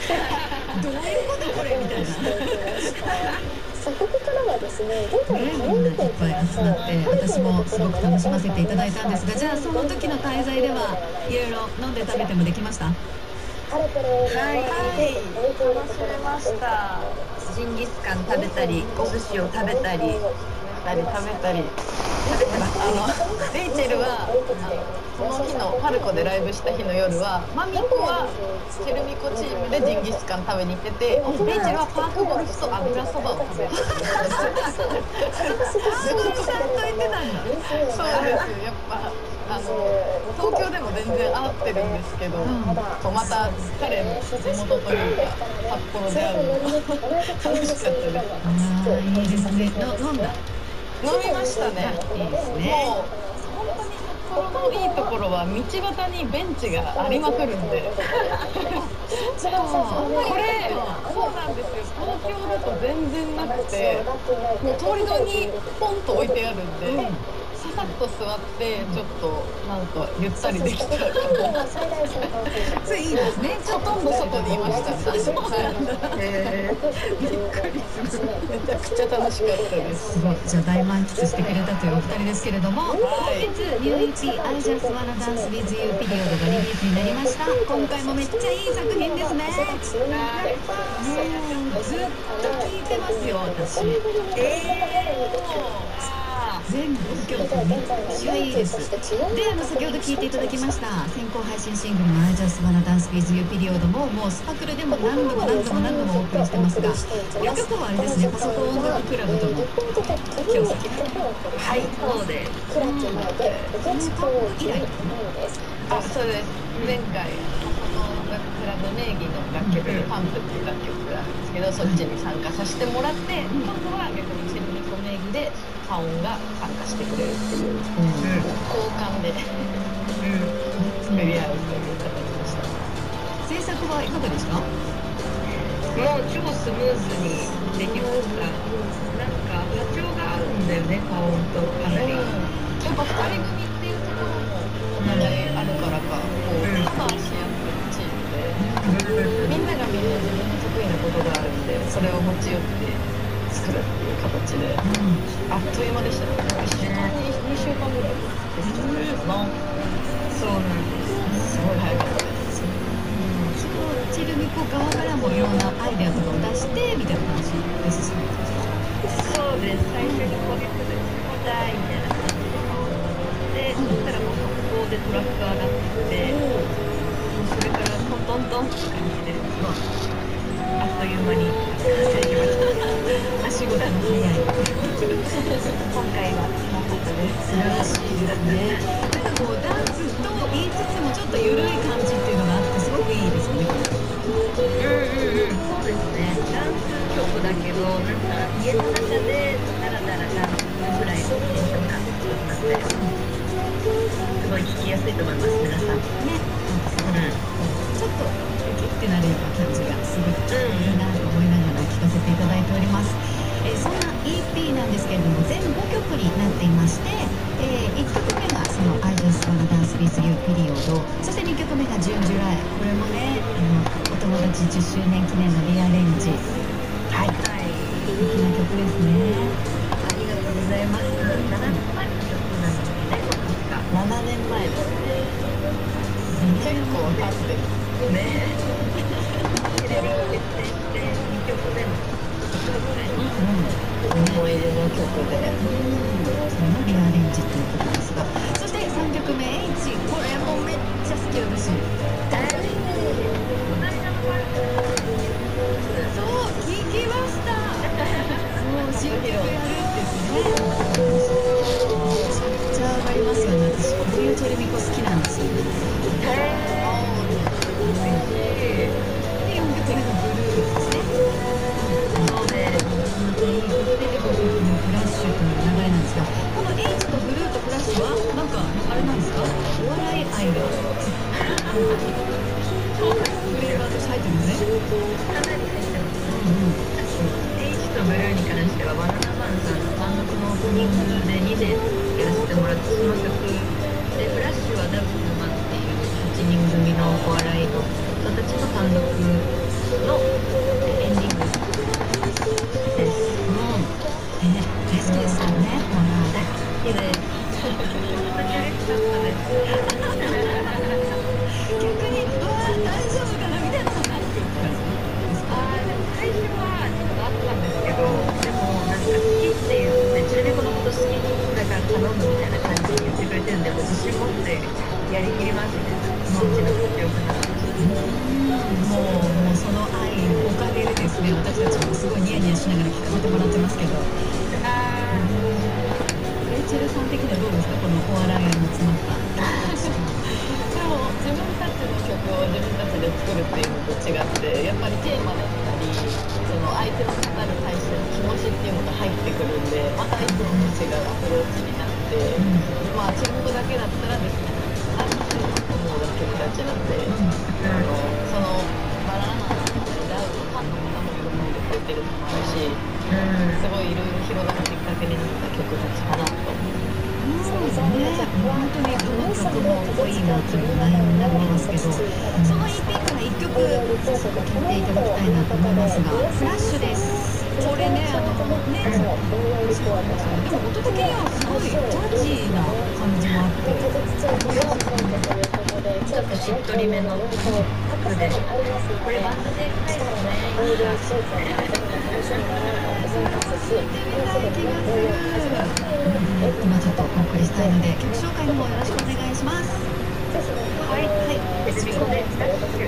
どういうことこれみたいな。 さあここからはですね、 みんないっぱい集まって私もすごく楽しませていただいたんですが、じゃあその時の滞在ではいろいろ飲んで食べてもできました？ はい、楽しめました。ジンギスカン食べたり、お寿司を食べたり、 食べたりレイチェルはその日のパルコでライブした日の夜はマミコはチェルミコチームでジンギスカン食べに行ってて、レイチェルはパークゴルフと油そばを食べてちゃんと言ってたんだ。 そうなんですよ。やっぱ東京でも全然会ってるんですけど、また彼の地元というか札幌で会うの楽しかったです。 いいですね。飲んだ。 飲みましたね。 いいですね。 もう本当に札幌のいいところは道端にベンチがありまくるんでこれそうなんですよ。東京だと全然なくて、もう通り沿いにポンと置いてあるんで、さっと座ってちょっとなんかゆったりできたかな。 それいいですね。 ほとんど外にいましたね。 びっくりする。 めちゃくちゃ楽しかったです。 すごい。じゃあ大満喫してくれたというお二人ですけれども、本日ニューイチ I Just Wanna Dance With You ピリオドがリリースになりました。今回もめっちゃいい作品ですね。ずっと聴いてますよ私。全5曲めっちゃいいです。で、先ほど聴いていただきました先行配信シングルの I Just Wanna Dance With You ピリオドももうスパクルでも何度もお送りしてますが、この曲はあれですね、パソコン音楽クラブとの共作。 はい、そうです。 スパ以来。 そうです。前回パソコン音楽クラブ名義の楽曲でパンプっていう楽曲があるんですけど、そっちに参加させてもらって、今度は逆にチェルミコ名義でカオンが参加してくれるっていう交換で作り合うという形でした。 制作はいかがでした？ もう超スムーズにできました。なんか波長が合うんだよね、カオンとかなり。 やっぱ2人組っていうところもお互いあるからか、こうカバーし合ってるチームで、みんながみんな自分の得意なことがあるんで、それを持ち寄って作るっていう形で、あっという間でしたね。2週間ぐらいですかね。 そうなんです。 すごい早かったです。 チェルミコ側からもいろんなアイデアとかを出してみたいな話ですね。 そうです。最初にこれ作りたいみたいな感じでそしたらもう速攻でトラック上がってそれからトントントンって感じで、あっという間に完成しました。 足ごたの速い。 今回はすごかったです。 素晴らしいですね。なんかこうダンスと言いつつもちょっと緩い感じっていうのがあってすごくいいですよね。 そうですね。ダンス曲だけどなんか家の中でダラダラダンスするぐらいのテンション感の曲なので、すごい聴きやすいと思います。皆さんね。ちょっとキュッてなるような感じがすごくいいなと思いながら聴かせていただいております。そんな EP なんですけれども全5曲になっていまして、1曲目がその I Just Wanna Dance With You ピリオド、そして2曲目が June July。 これもねお友達10周年記念のリアレンジ、はい、素敵な曲ですね。 ありがとうございます。7年前の曲なのでね、確か 7年前ですね。結構経ってね。テレビを決定して2曲目の曲ぐらいの思い出の曲で、 そのリアレンジということですが、そして3曲目 H、 これもめっちゃ好き私。そう聞きました。そう新曲やるんですね。めちゃくちゃ上がりますよね。私こういうチェルミコ好きなんですよ。で4曲目のブルーですね。 そうで出てくる時のフラッシュという流れなんですが、この H とブルーとフラッシュはなんかあれなんですか、お笑い愛がフレーバーとして入ってるんですね。 かなり入ってます。H とブルーに関してはバナナマンさんの単独のオープニングで2年やらせてもらって、その曲でフラッシュはダブルマンっていう8人組のお笑いの人たちの単独のエンディングです。 大好きですよね、コーナーで。 好きです。本当に嬉しかったです。 逆に、うわー、大丈夫かなみたいなのがあって感じですか？ でも最初はちょっとあったんですけど、でもなんか好きっていうね、中猫のこと好きだから頼むみたいな感じで言ってくれてるんで、もう自信持ってやりきりますみたいな、そのうちの記憶な感じ。 もうその愛のおかげでですね、私たちもすごいニヤニヤしながら聞かせてもらってますけど、レイチェルさん的にはどうですか、このお笑いの詰まったでも自分たちの曲を自分たちで作るっていうのと違ってやっぱりテーマだったりその相手の方に対しての気持ちっていうのが入ってくるんでまたいつもと違うアプローチになって、まあチェックだけだったら別に楽しいと思う曲たちなんで、そのバナナマンだったりダウのファンの方も喜んでくれてるのもあるし、すごいいろいろ広がるきっかけになった曲たちかなと思います。 そうですね、本当にどの曲も濃いなという内容になりますけど、その EP から1曲早速聴いていただきたいなと思いますが、フラッシュです。これね、でも音的にはすごいジャッジーな感じもあって、 ちょっとしっとりめの曲で、これバンドで書いたのね。 今ちょっとお送りしたいので曲紹介の方よろしくお願いします。 はい、テレビコでフラッシュ。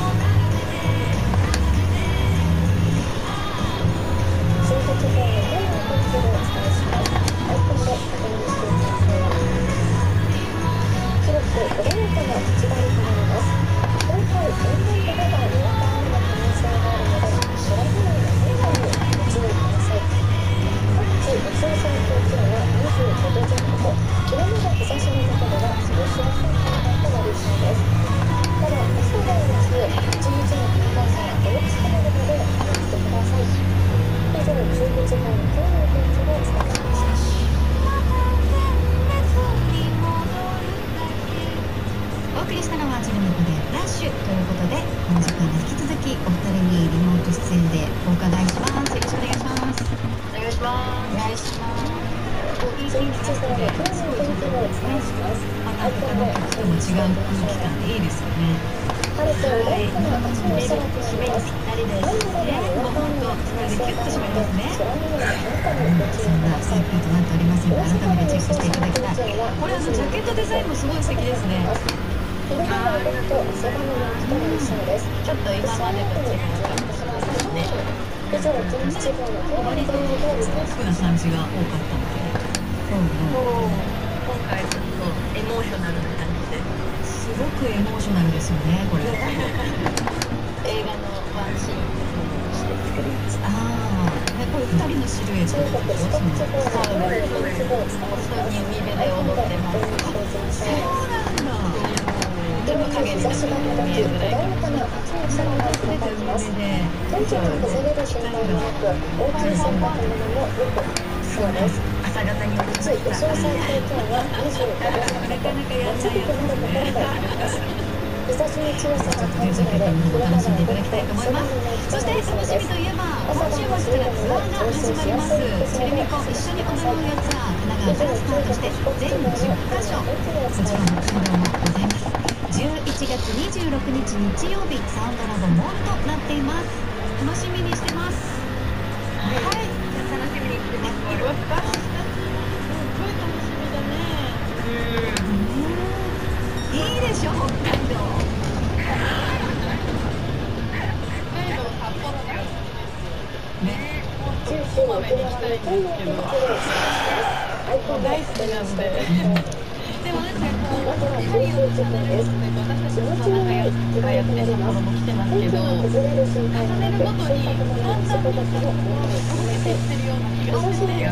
この曲はすごいちょっとね、また他の曲とも違う空気感でいいですよね。 晴れて穏やかな秋の空となります。 ぴったりですね。もうほんとそれでキュッと締まりますね。 空模様の変化にご注そんな意ください。 EP となっておりますので、改めてチェックしていただきたい。これジャケットデザインもすごい素敵ですね。 昼間の動くと汗ばむ陽気となりそうです。 ちょっと今までと違うかもしれないですね。 以上、近畿地方の今日の割と天気をお伝えしポップな感じが多かったので、 今回ちょっとエモーショナルな感じで、 すごくエモーショナルですよね、これ。 映画のワンシーンにして作りました。 ああ、ね、これ二人のシルエット中国四国地方のそう今日です。 の天気をお伝えします。 本当に海辺で踊ってます。 そうなんだ。 でも影になって日差しが目見立ち、 えづらいかも穏やかな秋の空が広がります。 で、 天気が崩れる心配もなく、大きい洗濯物もよくそうです。 朝方に落ち予想ました。 最高気温は25度。 なかなかやんない暑くやつなるところがあります。日差しの強さが感じジャケットられ、 の方も楽しんでいただきたいと思います。そして楽しみといえば、今週末からツアーが始まります。チェルミコ一緒に踊ろうよツアー、神奈川からスタートして全10カ所、もちろん北海道もございます。11月26日日曜日、サウンドラボモールとなっています。楽しみにしてます。はい、 楽しみにしてます。 私たちすごい楽しみだね。 いいでしょ、北海道。 北海道札幌が好きです。 ね、 九州こまめに行きたいんですけど、大好きなんで。でもなんかこう、太陽を重ねることで、私たちもなんかやって札幌も来てますけど、重ねるごとにだんだんなんかこう、溶けていってるような気がしてて、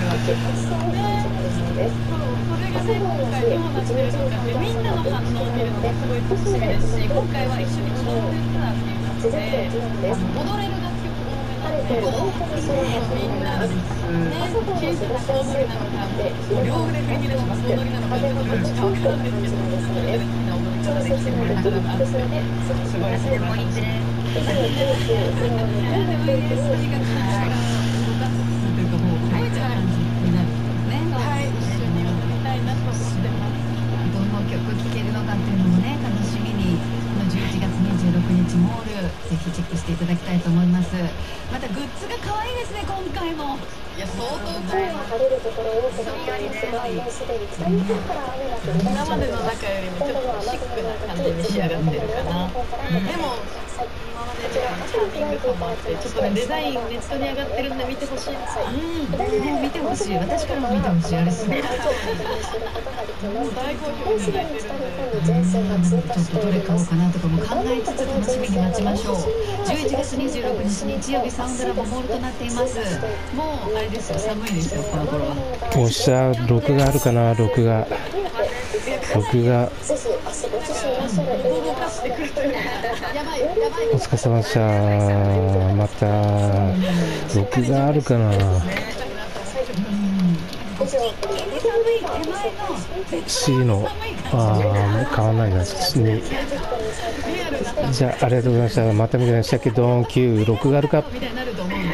それがね、今回どうなってるのかって、みんなの反応を見るのがすごい楽しみですし、今回は一緒に踊るツアーっていうので、踊れる楽曲多めなんで、みんな、ね、小さな小踊りなのか、両腕振りなのか、小踊りなのか、ちょっとどっちかわからんですけど、それで好きな踊り方できてくれたらなって、すごいそれが楽しみ。でもいいです。ありがとうございます。 なんていうかもう覚えちゃう感じになるね。 はい、一緒に踊りたいなと思ってます。 どの曲聴けるのかっていうのもね、楽しみにこの11月26日モールぜひチェックしていただきたいと思います。またグッズが可愛いですね、今回も。 いや、相当今日は晴れるところ多くなっていますが、もうすでに北日本から雨が降り出今までのしています。 中よりもちょっとシックな感じに仕上がってるかな。でも、今までのチャーミングさもあって、ちょっとね、デザインネットに上がってるんで見てほしいな。 もう見てほしい、私からも見てほしい、あれすごい。 もう大好評いただいてるんで。 ちょっとどれ買おうかなとかも考えつつ楽しみに待ちましょう。11月26日日曜日、サウンドラボモールとなっています。もうあれですよ、寒いですよ、この頃は。 おっしゃ、録画あるかな、録画。録画。 ぜひ明日ご自身いらっしゃる動かしてくるという。やばい、やばい。 お疲れ様でした。また、録画あるかな。C の、買わないな、に。じゃあ、ありがとうございました。また見てね、シャケドン9、録画あるか。 みたいになると思う。